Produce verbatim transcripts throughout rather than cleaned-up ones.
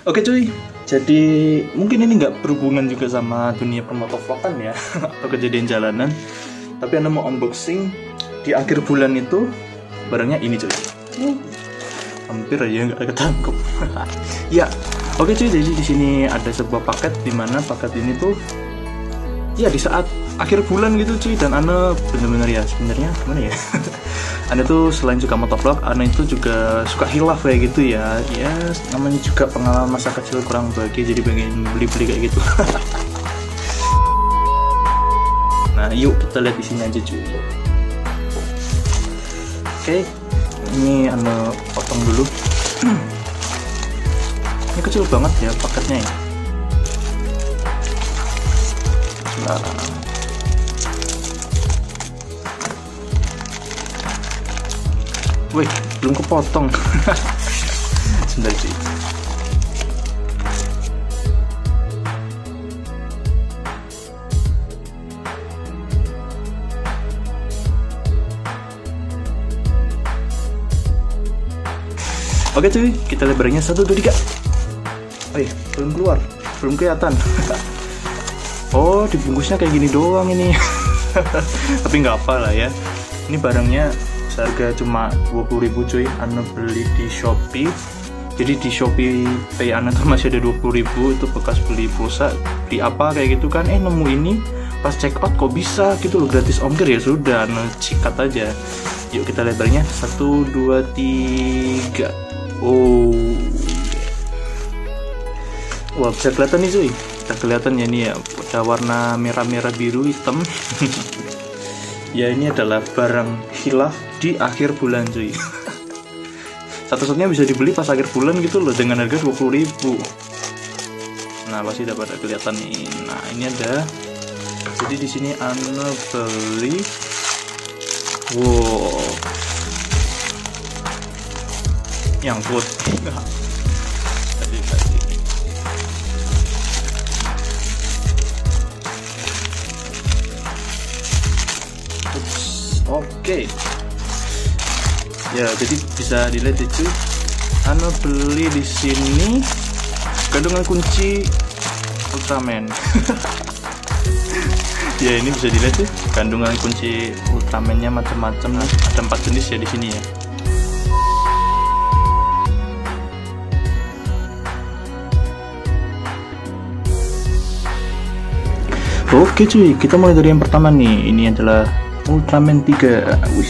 Oke cuy, jadi mungkin ini nggak berhubungan juga sama dunia permotovlogan ya atau kejadian jalanan, tapi Anda mau unboxing di akhir bulan itu barangnya ini cuy. Hampir aja nggak ketangkep. Ya, oke cuy, jadi di sini ada sebuah paket di mana paket ini tuh ya di saat akhir bulan gitu cuy, dan Anda bener-bener ya sebenarnya gimana ya? Anda tuh selain suka motovlog, Anda itu juga suka hilaf kayak gitu ya. Ya namanya juga pengalaman masa kecil kurang bahagia, jadi pengen beli-beli kayak gitu. Nah, yuk kita lihat di sini aja cuy. Oke, ini Anda potong dulu. Ini kecil banget ya paketnya ya. Nah, wih, belum kepotong. Sebentar cuy. Oke cuy, kita lihat barangnya satu, dua, tiga. Oh iya, belum keluar, belum kelihatan. Oh, dibungkusnya kayak gini doang ini. Tapi nggak apa lah ya. Ini barangnya harga cuma dua puluh ribu cuy. Anda beli di Shopee. Jadi di Shopee Pay Anda tuh masih ada dua puluh ribu, itu bekas beli pulsa, beli apa kayak gitu kan. Eh nemu ini pas check out kok bisa gitu loh, gratis ongkir. Ya sudah, Anda sikat aja. Yuk kita lihat barangnya. Satu, dua, tiga. Oh, wah bisa kelihatan nih cuy. Bisa kelihatan ya nih ya, ada warna merah-merah biru hitam. Ya ini adalah barang hilaf di akhir bulan cuy. Satu-satunya bisa dibeli pas akhir bulan gitu loh, dengan harga dua puluh ribu. Nah pasti udah pada kelihatan nih. Nah ini ada. Jadi di sini Anda beli. Wow, nyangkut. Tadi tadi. Oke, ya jadi bisa dilihat itu, Anda beli di sini kandungan kunci Ultraman. Ya ini bisa dilihat tuh kandungan kunci Ultramannya macam-macam, ada empat jenis ya di sini ya. Oke cuy, kita mulai dari yang pertama nih. Ini adalah Ultraman tiga. Wih.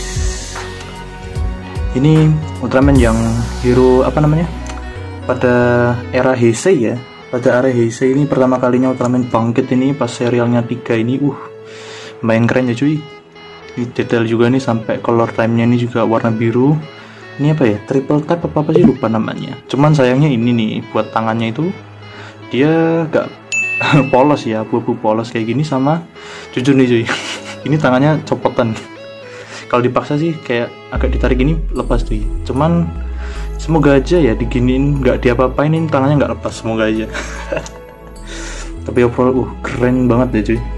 Ini Ultraman yang hero apa namanya? Pada era Heisei ya. Pada era Heisei ini pertama kalinya Ultraman bangkit ini pas serialnya tiga ini. Uh. Lumayan keren ya cuy. Ini detail juga nih, sampai color time-nya ini juga warna biru. Ini apa ya? Triple tap apa apa sih, lupa namanya. Cuman sayangnya ini nih, buat tangannya itu dia gak polos ya, abu-abu polos kayak gini. Sama jujur nih cuy, ini tangannya copotan. Kalau dipaksa sih kayak agak ditarik gini lepas tuh. Cuman semoga aja ya diginiin nggak diapa-apain, ini tangannya nggak lepas, semoga aja. Tapi overall uh keren banget deh cuy.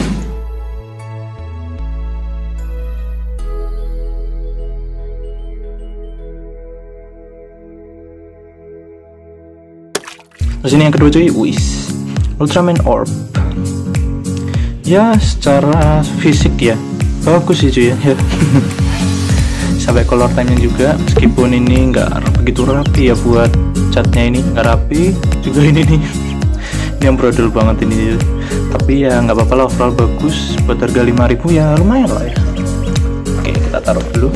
Terus ini yang kedua cuy, wis Ultraman Orb. Ya secara fisik ya bagus sih cuy ya. Sampai color time nya juga, meskipun ini nggak begitu rapi ya, buat catnya ini nggak rapi juga. Ini nih ini yang brodel banget ini, tapi ya nggak apa-apa lah, overall bagus. Buat harga lima ribu ya lumayan lah ya. Oke, kita taruh dulu.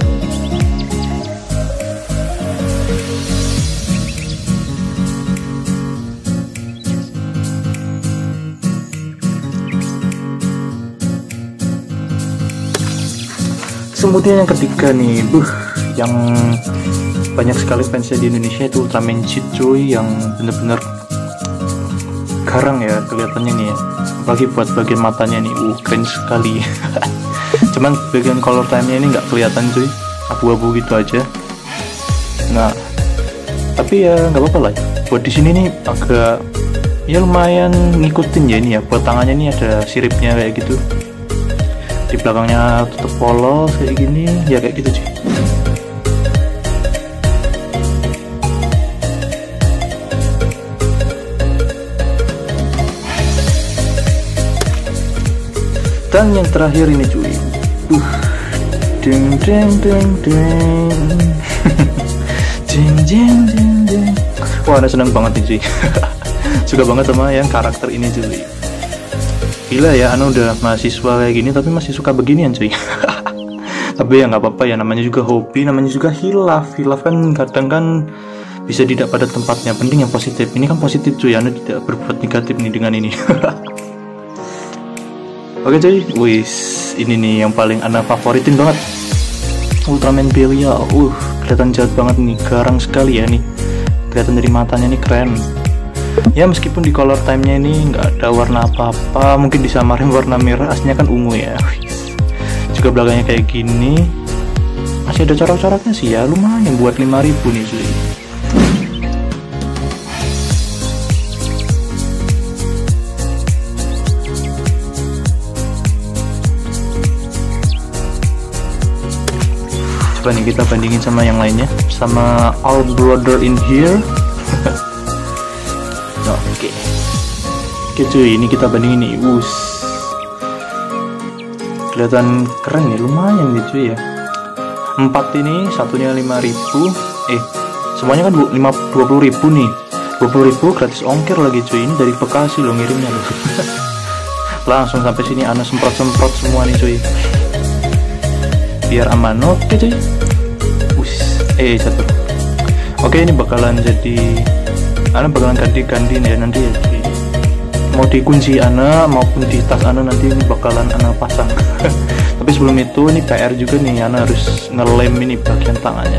Kemudian yang ketiga nih, buh, yang banyak sekali fansnya di Indonesia itu Ultraman Cheat cuy, yang bener-bener garang ya kelihatannya nih ya. Apalagi buat bagian matanya nih, uh keren sekali. Cuman bagian color time-nya ini nggak kelihatan cuy, abu-abu gitu aja. Nah, tapi ya nggak apa-apa lah. Buat di sini nih agak ya lumayan ngikutin ya ini ya. Buat tangannya ini ada siripnya kayak gitu. Di belakangnya tutup polos kayak gini ya, kayak gitu cuy. Dan yang terakhir ini cuy, uh, ding ding ding ding, ding ding ding ding. Wah, Ana seneng banget nih cuy. Suka banget sama yang karakter ini cuy. Gila ya, Ana udah mahasiswa kayak gini tapi masih suka beginian cuy. Tapi ya nggak apa-apa ya, namanya juga hobi, namanya juga hilaf. Hilaf kan kadang kan bisa tidak pada tempatnya. Penting yang positif. Ini kan positif cuy, Ana tidak berbuat negatif nih dengan ini. Oke cuy, wis ini nih yang paling Ana favoritin banget, Ultraman Belial. Uh, kelihatan jahat banget nih, garang sekali ya nih. Kelihatan dari matanya nih keren. Ya meskipun di color time-nya ini nggak ada warna apa-apa, mungkin disamarin warna merah, aslinya kan ungu ya. Wis. Juga belakangnya kayak gini, masih ada corak-coraknya sih ya, lumayan buat lima ribu nih cuy. Coba nih kita bandingin sama yang lainnya, sama All Brother in Here. Oke, oke cuy, ini kita bandingin nih, wus, kelihatan keren ya, lumayan nih cuy ya. Empat ini satunya lima ribu, eh semuanya kan lima dua puluh ribu nih, dua puluh ribu gratis ongkir lagi cuy. Ini dari Bekasi loh ngirimnya loh. Langsung sampai sini Ana semprot-semprot semua nih cuy, biar aman. Oke cuy, us, eh satu. Oke, ini bakalan jadi, Ana bakalan ganti-ganti ya nanti ya cuy. Mau dikunci Ana maupun di tas Ana nanti ini bakalan Ana pasang. Tapi sebelum itu ini P R juga nih, Ana harus ngelem ini bagian tangannya.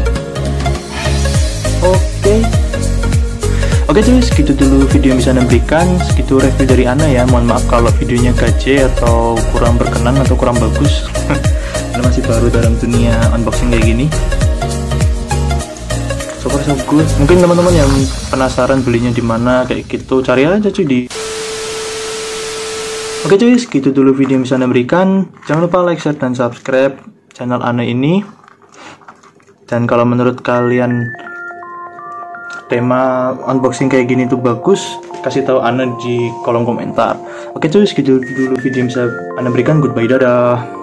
Oke, oke cuy, segitu dulu video yang bisa Ana berikan, segitu review dari Ana ya. Mohon maaf kalau videonya gaje atau kurang berkenan atau kurang bagus. Ana masih baru dalam dunia unboxing kayak gini. So far so good. Mungkin teman-teman yang penasaran belinya di mana kayak gitu, cari aja cuy di. Oke cuy, segitu dulu video yang bisa Ana berikan. Jangan lupa like, share, dan subscribe channel Ana ini. Dan kalau menurut kalian tema unboxing kayak gini tuh bagus, kasih tahu Ana di kolom komentar. Oke cuy, segitu dulu video yang bisa Ana berikan. Goodbye, dadah.